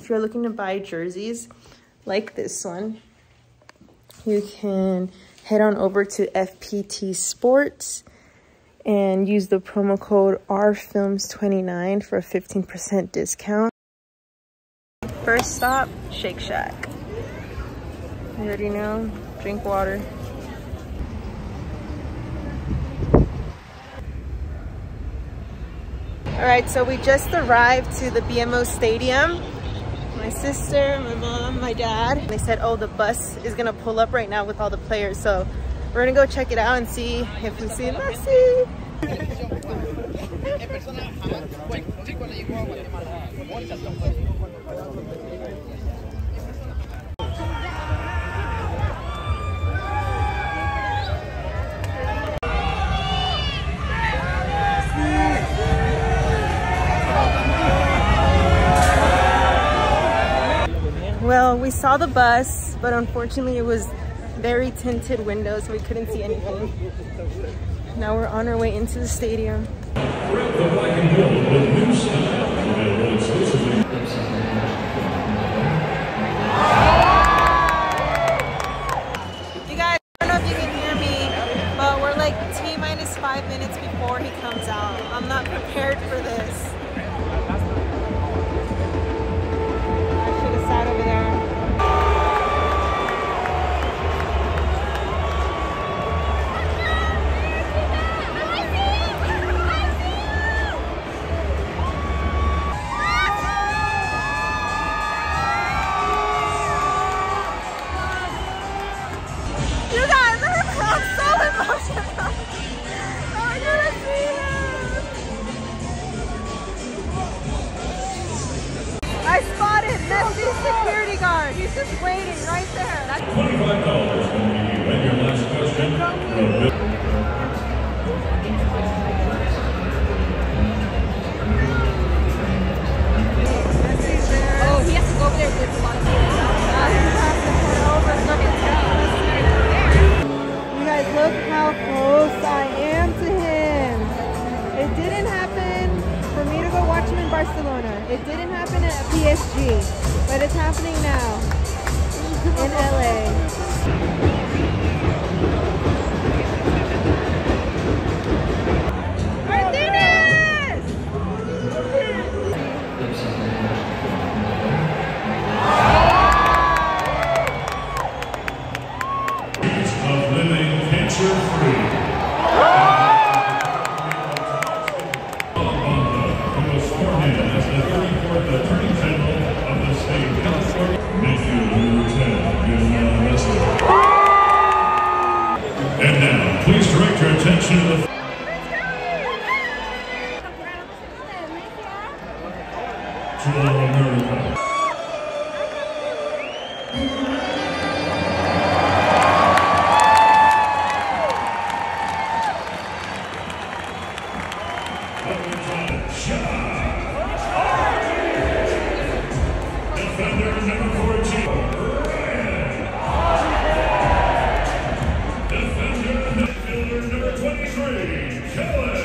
you're looking to buy jerseys like this one, you can head on over to FPT Sports and use the promo code RFilms29 for a 15% discount. First stop, Shake Shack. You already know, drink water. All right, so we just arrived to the BMO Stadium. My sister, my mom, my dad. They said, oh, the bus is gonna pull up right now with all the players. So we're gonna go check it out and see if we see Messi. Well, we saw the bus, but unfortunately it was very tinted windows, so we couldn't see anything. Now we're on our way into the stadium. You guys, I don't know if you can hear me, but we're like T-minus 5 minutes before he comes out. I'm not prepared for this. Over there. You guys, I'm so emotional. I'm gonna see him. I spotted Messi's security guard. He's just waiting right there. That's $25 from you. And your last question. Messi's there. Oh, he has to go over there with a lot of people. You guys, look how close I am to him. It didn't happen for me to go watch him in Barcelona. It didn't happen at PSG, but it's happening now in LA. Martinez! Of living cancer-free. And now, please direct your attention to the America. Defender number 14. Defender number 23. Kellen.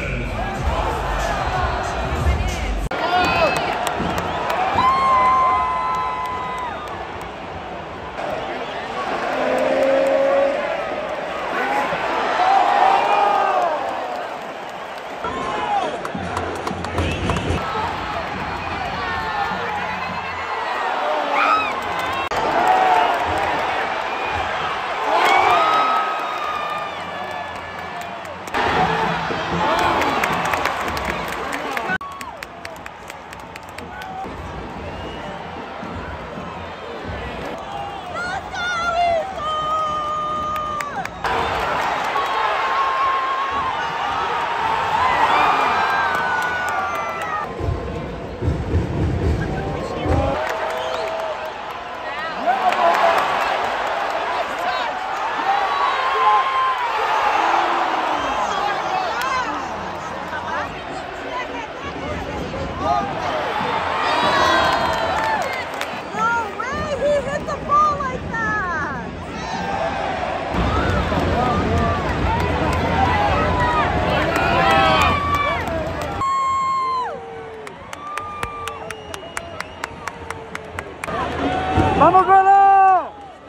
¡Vamos, Velo!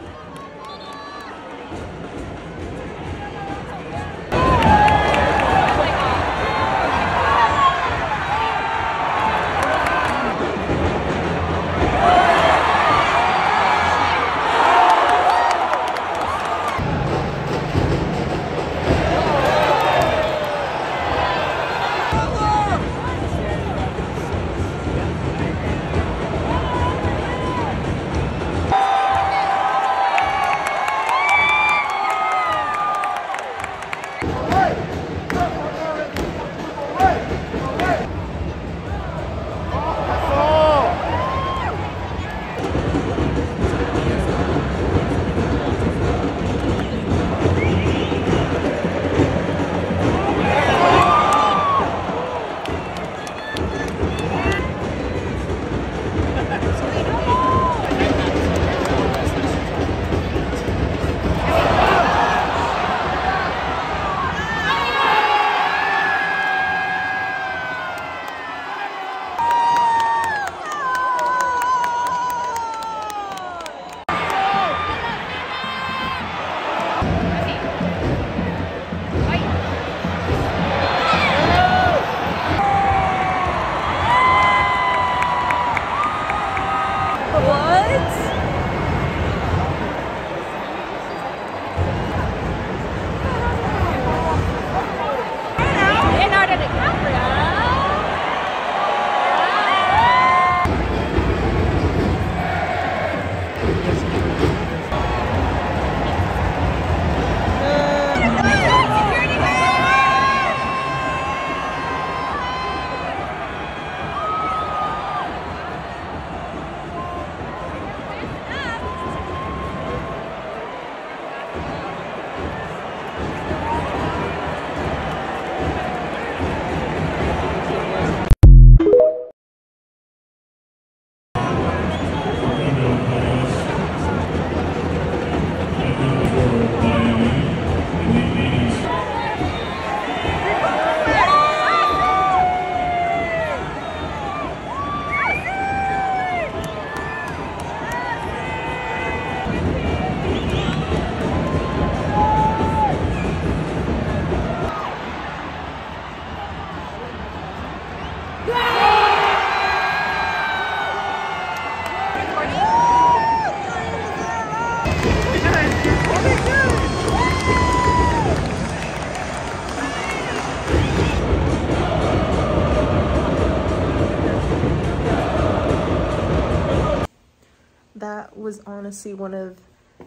That was honestly one of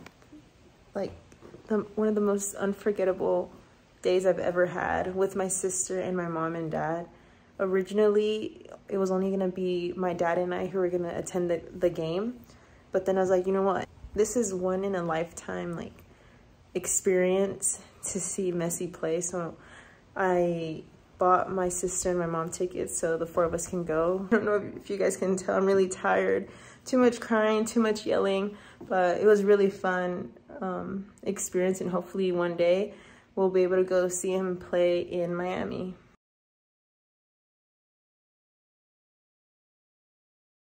the most unforgettable days I've ever had with my sister and my mom and dad. Originally, it was only gonna be my dad and I who were gonna attend the game, but then I was like, you know what? This is one in a lifetime experience to see Messi play. So I bought my sister and my mom tickets so the 4 of us can go. I don't know if you guys can tell, I'm really tired. Too much crying, too much yelling, but it was really fun experience, and hopefully one day we'll be able to go see him play in Miami.